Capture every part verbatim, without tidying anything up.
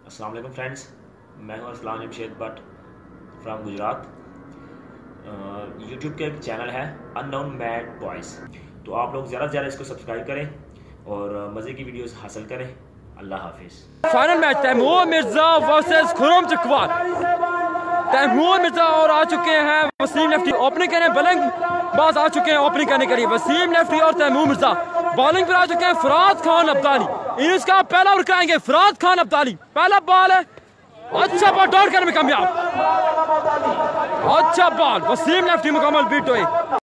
अस्सलाम वालेकुम फ्रेंड्स, मैं हूं असलान बट फ्राम गुजरात। यूट्यूब के एक चैनल है अननोन मैड बॉयज़, तो आप लोग ज़्यादा से ज़्यादा इसको सब्सक्राइब करें और मज़े की वीडियोस हासिल करें। अल्लाह हाफिज़। Final match Taimur Mirza versus Khurram Chakwal. Taimur Mirza और आ चुके हैं वसीम लेफ्टी ओपनिंग करने, बॉलिंग बाज आ चुके हैं ओपनिंग करने के लिए। वसीम लेफ्टी और तैमूर मिर्जा बॉलिंग पर आ चुके हैं। फरहाद खान अब्दाली इनिंग्स का पहला ओवर कराएंगे। फरहाद खान अब्दाली पहला बॉल है, अच्छा बॉल डॉट करने में कामयाब, अच्छा बॉल वसीम लेफ्टी मुकम्मल बीट हुए।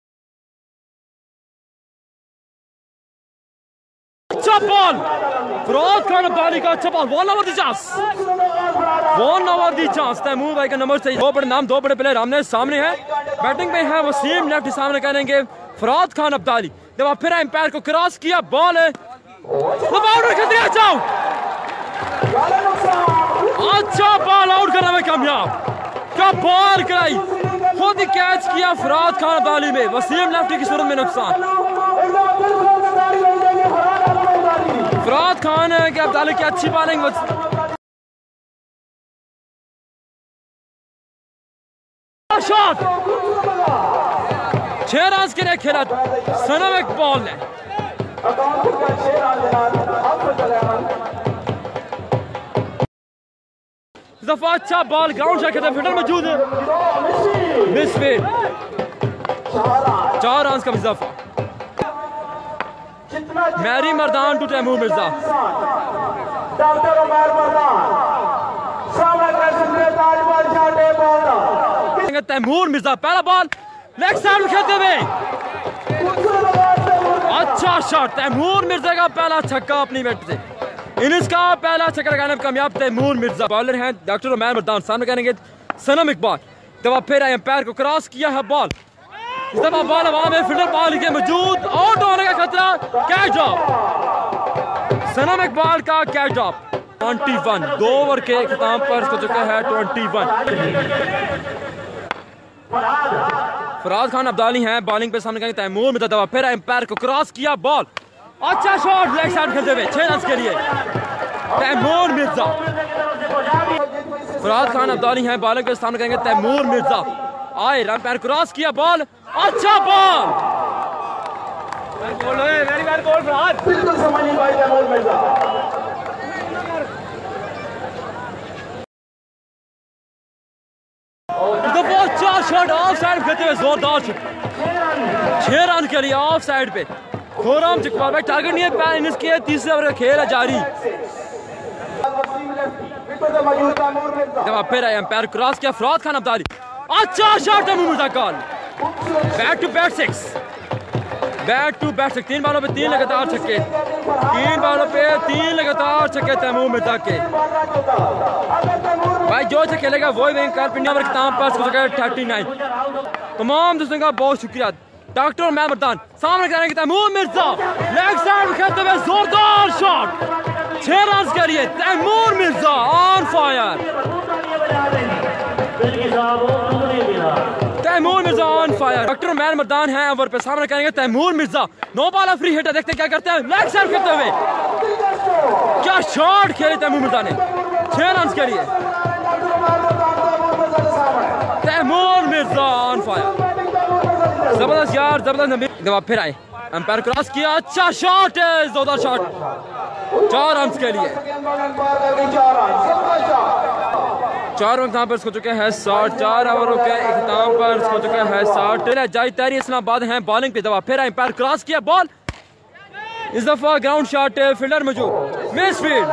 अच्छा बॉल फरहाद खान अब्दाली का, अच्छा ball, one over the chance, one over the chance. Taimur भाई का नंबर चाहिए। दो बड़े नाम, दो बड़े प्लेयर आमने सामने हैं। बैटिंग में है वसीम लेफ्टी, सामने करेंगे फरहाद खान अब्दाली। जब फिर एम्पायर को क्रॉस किया, बॉल है, अच्छा बॉल आउट करने में कामयाब, क्या बॉल कराई, खुद ही कैच किया फरहाद खान अब्दाली में। वसीम लेफ्टी की सूरत में नुकसान। फरहाद खान के अब्दाली की अच्छी बॉलिंग, शॉट, छह रन के लिए खेला सनम इकबाल ने। दफा अच्छा बॉल ग्राउंड से खेलते, फिल्डर मौजूद है, मिसफील्ड, चार रन का इजाफा। मैरी मर्दान टू तैमूर मिर्जा। तैमूर मिर्जा पहला बॉल लेग साइड में खेलते हुए, अच्छा शॉट, तैमूर मिर्जा का पहला छक्का अपनी बैट से। इनिंग्स का पहला छक्का लगाने में कामयाब तैमूर मिर्जा। बॉलर हैं डॉक्टर उमैर मर्दान, सामने करेंगे सनम इकबाल। दफा फिर एम्पायर को क्रॉस किया है बॉल, इस दफा बॉल हवा में, फील्डर बॉल के मौजूद, आउट होने का खतरा, कैच ड्रॉप, सनम इकबाल का कैच ड्रॉप। इक्कीस दो ओवर के खिताब पर हो चुका है इक्कीस। फरहाद खान अब्दाली हैं बॉलिंग पे, सामने करेंगे तैमूर मिर्जा। दफा फिर एम्पायर को क्रॉस किया, बॉल, अच्छा शॉट लेग साइड खेलते हुए, छह रन के लिए तैमूर मिर्जा। फरहाद खान अब्दाली हैं बॉलिंग पे, सामने करेंगे तैमूर मिर्जा। आए रन पैर क्रॉस किया, बॉल, अच्छा बॉल, चार शॉट ऑफ साइड खेलते हुए, जोरदार छह रन के लिए ऑफ साइड पे। खुर्रम चकवाल भाई टारगेट नहीं है, इनिंग्स के तीसरे ओवर का खेल है जारी। फिर एम्पायर क्रॉस किया, फरहाद खान अब्दाली, अच्छा shot Taimur Mirza call, bat to bat six, bat to bat six. तीन बॉलों पे तीन लगातार छक्के, तीन बॉलों पे तीन लगातार छक्के तैमूर मिर्जा के। भाई जो अच्छा खेलेगा वही विन कर पिंडी ओवर खिताब पर हो चुका है उनतालीस। तमाम दोस्तों का बहुत शुक्रिया। डॉक्टर उमैर मर्दान सामने करेंगे तैमूर मिर्जा, लेग साइड खेलते हुए जोरदार शॉट, छह रन के लिए Taimur Mirza on fire, Taimur Mirza on fire. Doctor Umair Mardan हैं ओवर पे, सामने करेंगे Taimur Mirza, no ball free hit है, देखते क्या करते हैं, लेग साइड खेलते हुए, क्या शॉट खेले तैमूर मिर्जा ने, छह रन के लिए तैमूर मिर्जा ऑन फायर, जबरदस्त यार, जबरदस्त। जवाब फिर आए, अंपायर क्रॉस किया, अच्छा शॉट है, जोरदार शॉट, चार रन के लिए, चार रन पर हो चुके हैं साठ, चार ओवरों के इख्तिताम पर हो चुका है साठ। जाई तहरी इस्लामाबाद हैं बॉलिंग पे। दफा फिर अंपायर क्रॉस किया, बॉल, इस दफा ग्राउंड शॉट, फील्डर मौजूद, मिस फील्ड,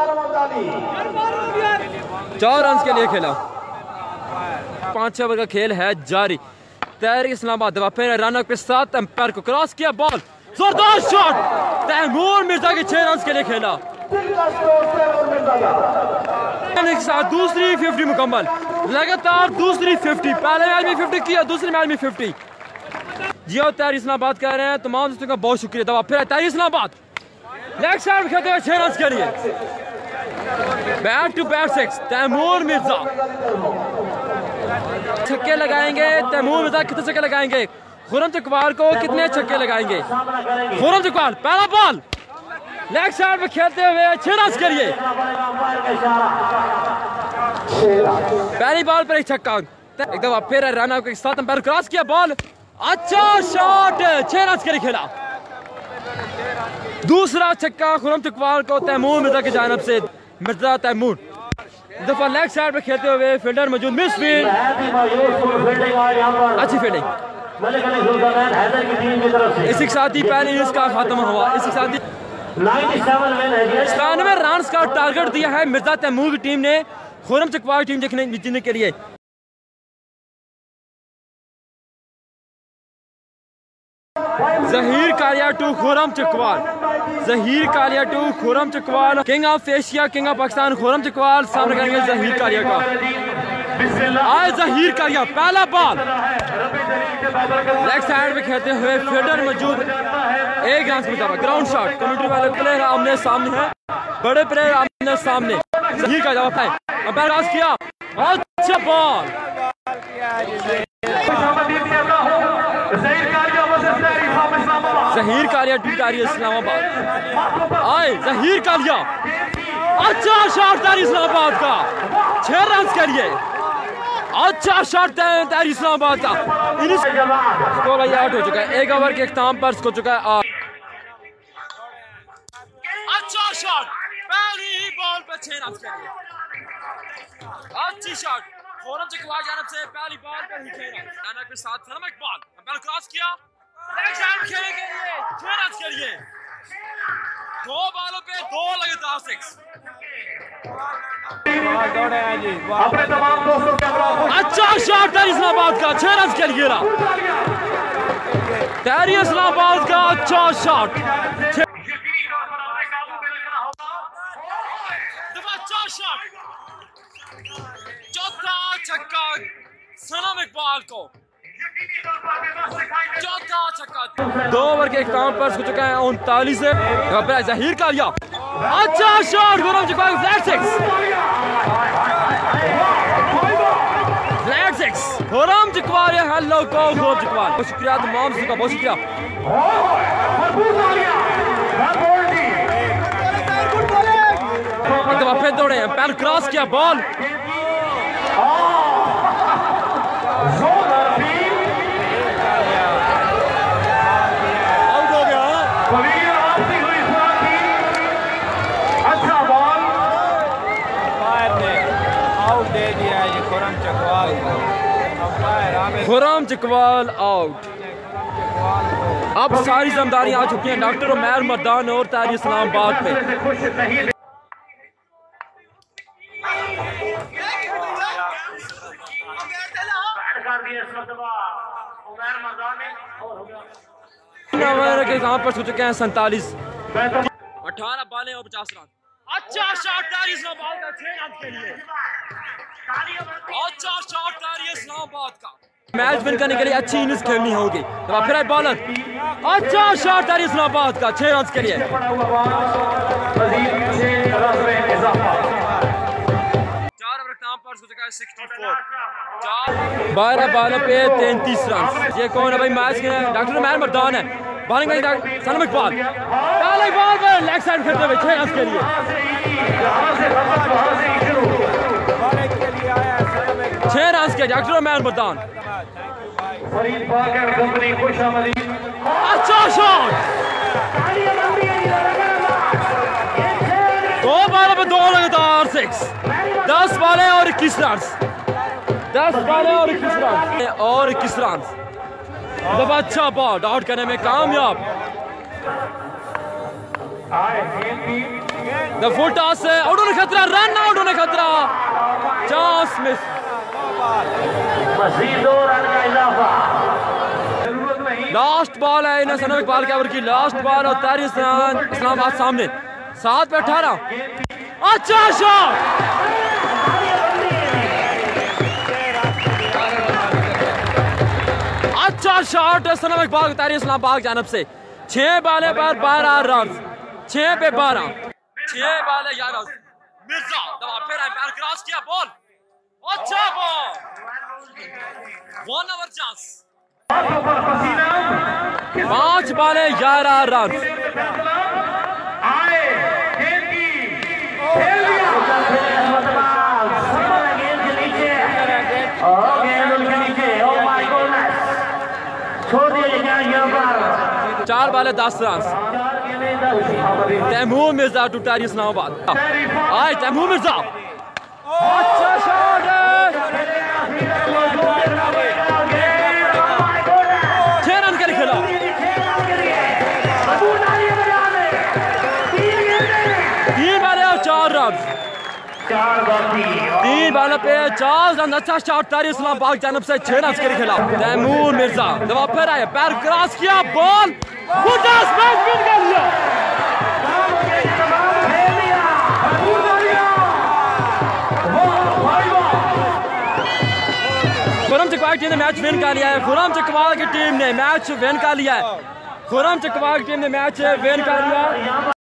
चार रन के लिए खेला। पांच छह ओवर का खेल है जारी। तहरी इस्लामाबाद दफा फिर रन के साथ अंपायर को क्रॉस किया, बॉल, जोरदार शॉट, तैमूर मिर्जा के छह रन के लिए खेला। दूसरी फिफ्टी मुकम्मल, लगातार दूसरी फिफ्टी, पहले मैच में फिफ्टी किया, दूसरे मैच में फिफ्टी। जी और तहरी इस्लामाबाद कह रहे हैं, तमाम दोस्तों का बहुत शुक्रिया। दफा फिर तहरी इस्लामाबाद लेग साइड खेलते हुए छह रन के लिए, bat to bat six, Taimur Mirza छक्के लगाएंगे। तैमूर मिर्जा कितने छक्के लगाएंगे, खुर्रम चकवाल को कितने छक्के लगाएंगे। खुर्रम चकवाल पहला बॉल, लेग साइड में खेलते हुए छह रन के लिए पहली बॉल पर एक छक्का, एक दफा फिर रन आउट के साथ अंपायर क्रॉस किया बॉल, अच्छा शॉट, छह रन के लिए खेला। दूसरा छक्का खुर्रम चकवाल को तैमूर मिर्जा की जानिब से, मिर्जा तैमूर दफा लेग साइड पे खेलते हुए फील्डर मौजूद, मिस फील्ड, अच्छी फील्डिंग। इसी के साथ ही पहले इनिंग्स का खात्मा हुआ। इसी के साथ ही सतानवे रन का टारगेट दिया है मिर्जा तैमूर की टीम ने खुर्रम चकवाल टीम देखने जीतने के लिए। Zaheer Kalia to Khurram Chakwal, Zaheer Kalia to Khurram Chakwal, king of Asia, king of Pakistan Khurram Chakwal सामने करेंगे जहीर कालिया का। आए जहीर कालिया, पहला बॉल लेग साइड पे खेलते हुए फील्डर मौजूद, एक रन से ग्राउंड शॉट। कमेंट्री वाले प्लेयर आमने सामने है, बड़े प्लेयर आमने सामने। जहीर का जवाब है, अंपायर पास किया, अच्छा बॉल, जहीर कालिया टू तारी इस्लामाबाद। आए जहीर कालिया, अच्छा शॉट तारी इस्लामाबाद का, छह रन के लिए, अच्छा शॉट तारी इस्लामाबाद का। स्कोर आउट हो चुका है, एक ओवर के इख्तिताम पर हो चुका है। अच्छा शॉट, पहली बॉल पे छह रन के लिए, अच्छी शॉट खुर्रम चकवाल जानिब से, पहली बॉल पर ही छह रन। सनम के साथ सनम इकबाल, अंपायर क्रॉस किया, लेग साइड खेलने के लिए छह रन के लिए, दो बॉलों पे दो लगातार सिक्स। अच्छा शॉट है इस्लामाबाद का, छह रन के लिए तहरी इस्लामाबाद का, अच्छा शॉट, अच्छा शॉट, चौथा छक्का सनम इकबाल को, चौथा छक्का। दो ओवर के इख्तिताम पर हो चुका है उनतालीस से। जहीर कालिया, अच्छा shot, Khurram Chakwal flat six, flat six, Khurram Chakwal hello को खुर्रम चकवाल, बहुत शुक्रिया तमाम का, बहुत शुक्रिया। एक दफा फिर दौड़े, अंपायर क्रॉस किया बॉल, खुर्रम चकवाल आउट। अब सारी जिम्मेदारी आ चुकी है डॉक्टर उमैर मर्दान और तारी इस्लामाबाद पे। के यहाँ पर हो चुके हैं सैतालीस, अठारह बाले और पचास रन। अच्छा शॉट तारी इस्लामाबाद का, छह रन के लिए, अच्छा शॉट तारी इस्लामाबाद का। मैच विन करने के लिए अच्छी इनिंग्स खेलनी होगी। तो फिर बॉलर, अच्छा शॉट तारी इस्लामाबाद का, छह रन के लिए। चार ओवर नाम पर हो चुका है चौंसठ, बारह बालों पे तैंतीस रन। ये कौन है भाई? मैच के डॉक्टर उमैर मर्दान है, बॉलिंग करेंगे सनम इकबाल, पहले बॉल पर लेग साइड खेलते हुए छह रन के लिए, छह रन के डॉक्टर उमैर मर्दान। अच्छा शॉट, दो बॉलों पे दो लगातार सिक्स, दस बॉलें और इक्कीस रन, दस बॉलें और इक्कीस रन और इक्कीस रन। जब अच्छा बॉल आउट करने में कामयाब। द फुल टॉस से आउट होने खतरा, रन आउट होने खतरा, चांस मिस। लास्ट बॉल है इन्हें सनम इकबाल के ओवर की लास्ट बॉल और तारी इस्लामाबाद सामने, सात पे अठारह। अच्छा शॉट, अच्छा शॉट है सनम इकबाल तारी इस्लामाबाद की जानब से। छह बाले पर बारह रन, छह पे बारह, छह बाले ग्यारह। मिर्जा दबा फिर अंपायर क्रॉस किया बॉल, अच्छा बॉल, वन ओवर चांस, पांच बाले ग्यारह रन। चार बाल दस रन। तैमूर मिर्जा टू टहरी इस्लामाबाद। आए तैमूर मिर्जा, अच्छा शॉट है, छह रन कर खेला। तीन बाल और चार रन, तीन बालों पे चार रन। अच्छा शॉट टहरी इस्लामाबाद जानब से, छह रन कर खेला। तैमूर मिर्जा दबा फिर आए, पैर क्रॉस किया, बॉल कर लिया। खुर्रम चकवाल टीम ने मैच विन कर लिया है। खुर्रम चकवाल की टीम ने मैच विन कर लिया है। खुर्रम चकवाल की टीम ने मैच विन कर लिया।